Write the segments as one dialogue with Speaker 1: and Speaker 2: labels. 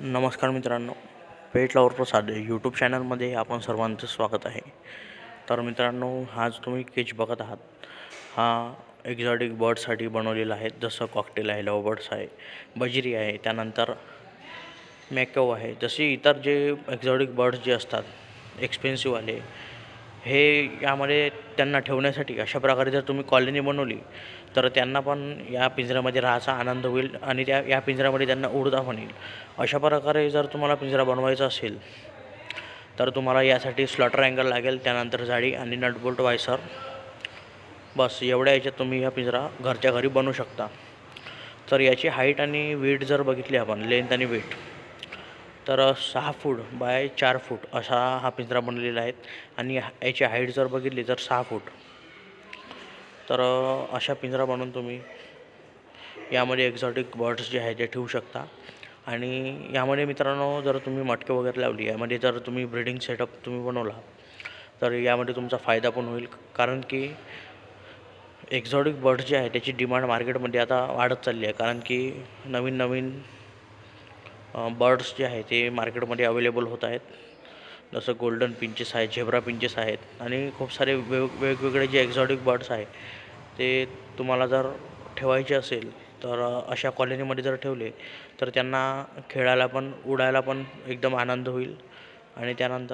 Speaker 1: नमस्कार मित्रांनो, पेट लवर प्रसाद यूट्यूब चॅनलमध्ये आपण सर्वांचं स्वागत आहे. तर मित्रांनो, हा जो तुम्ही केज बघत आहात हा एक्झॉटिक बर्डसाठी बनवलेला आहे. जसं कॉकटेल आहे, लव बर्ड्स आहे, बजिरी आहे, त्यानंतर मॅकॅव आहे. जसे इतर जे एक्झॉटिक बर्ड्स जे असतात एक्सपेन्सिव्हवाले, हे यामध्ये त्यांना ठेवण्यासाठी अशा प्रकारे जर तुम्ही कॉलनी बनवली तर त्यांना पण या पिंजऱ्यामध्ये राहायचा आनंद होईल आणि या पिंजऱ्यामध्ये त्यांना उडता पण येईल. अशा प्रकारे जर तुम्हाला पिंजरा बनवायचा असेल तर तुम्हाला यासाठी स्लॉटर अँगल लागेल, त्यानंतर जाळी आणि नटबोल्ट वायसर. बस एवढ्या याच्यात तुम्ही हा पिंजरा घरच्या घरी बनवू शकता. तर याची हाईट आणि वेट जर बघितली आपण, लेंथ आणि वेट, तर 6 फूट बाय 4 फूट असा हा पिंजरा बनलेला आहे. आणि याची हाईट जर बघितली तर 6 फूट. तर अशा पिंजरा बनवून तुम्ही यामध्ये एक्झॉटिक बर्ड्स जे आहे ते ठेवू शकता. आणि यामध्ये मित्रांनो, जर तुम्ही मटके वगैरे लावली, यामध्ये जर तुम्ही ब्रीडिंग सेटअप तुम्ही बनवला तर यामध्ये तुमचा फायदा पण होईल. कारण की एक्झॉटिक बर्ड्स जे आहे त्याची डिमांड मार्केटमध्ये आता वाढत चालली आहे. कारण की नवीन नवीन बर्ड्स जे आहे ते मार्केटमध्ये अवेलेबल होत आहेत. जसं गोल्डन पिंचेस आहेत, झेब्रा पिंचेस आहेत आणि खूप सारे वेगवेगळे जे एक्झॉटिक बर्ड्स आहे ते तुम्हाला जर ठेवायचे असेल तर अशा कॉलनीमध्ये जर ठेवले तर त्यांना खेळायला पण उडायला पण एकदम आनंद होईल. आणि त्यानंतर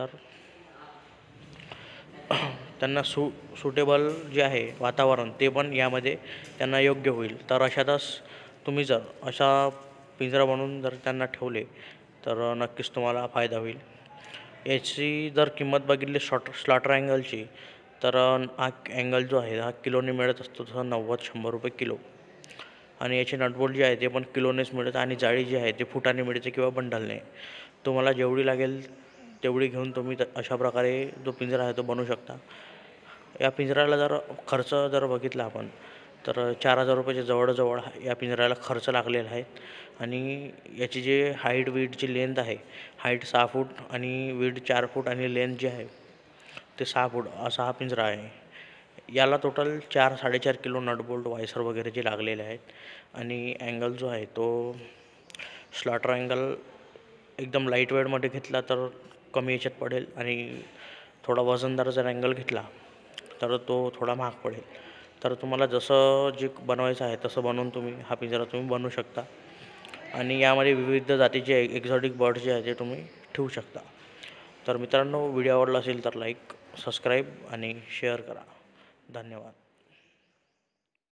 Speaker 1: त्यांना सुटेबल जे आहे वातावरण ते पण यामध्ये त्यांना योग्य होईल. तर अशातच तुम्ही जर अशा पिंजरा बनवून जर त्यांना ठेवले तर नक्कीच तुम्हाला फायदा होईल. याची जर किंमत बघितली स्लॉटर अँगलची तर हा अँगल जो आहे हा किलोने मिळत असतो, तसं 90-100 रुपये किलो. आणि याचे नटबोल्ट जे आहे ते पण किलोनेच मिळत. आणि जाळी जी आहे ते फुटाने मिळते किंवा बंडलने. तुम्हाला जेवढी लागेल तेवढी घेऊन तुम्ही अशा प्रकारे जो पिंजरा आहे तो बनवू शकता. या पिंजऱ्याला जर खर्च जर बघितला आपण तर 4,000 रुपयाच्या जवळजवळ या पिंजऱ्याला खर्च लागलेला आहे. आणि याची जे हाईट वेटची लेंथ आहे, हाईट 6 फूट आणि वेट 4 फूट आणि लेंथ जी आहे ते 6 फूट असा हा पिंजरा आहे. याला टोटल 4-4.5 किलो नटबोल्ट वायसर वगैरे जे लागलेले आहेत. आणि अँगल जो आहे तो स्लॉटर अँगल एकदम लाईट वेटमध्ये घेतला तर कमी याच्यात पडेल. आणि थोडा वजनदार जर अँगल घेतला तर तो थोडा महाग पडेल. तर तुम्हाला जसं जे बनवायचं आहे तसं बनवून तुम्ही हा पिंजरा तुम्ही बनवू शकता. आणि यामध्ये विविध जातीचे एक्झॉटिक बर्ड्स जे आहे ते तुम्ही ठेवू शकता. तर मित्रांनो, व्हिडिओ आवडला असेल तर लाईक, सबस्क्राईब आणि शेअर करा. धन्यवाद.